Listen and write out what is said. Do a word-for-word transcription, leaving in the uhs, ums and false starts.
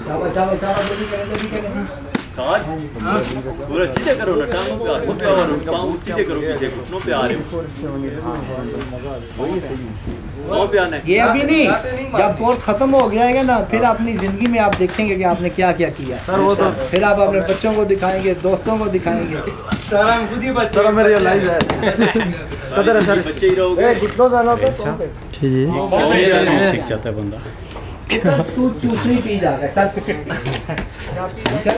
पूरा सीधे करो ना, टांगों पे हाथों पे और पाँव सीधे करो, पीछे घुटनों पे आ रहे हो। ये अभी नहीं, जब कोर्स खत्म हो गया ना फिर अपनी जिंदगी में आप देखेंगे कि आपने क्या क्या किया सर। वो तो फिर आप अपने बच्चों को दिखाएंगे, दोस्तों को दिखाएंगे। सर हम खुद ही बच्चे सर, मेरी लाइफ है कदर है सर, बच्चे ही रहोगे। घुटनों डालो तो जी जी सीख जाता है बंदा। तू चूसनी पी जाएगा, चल।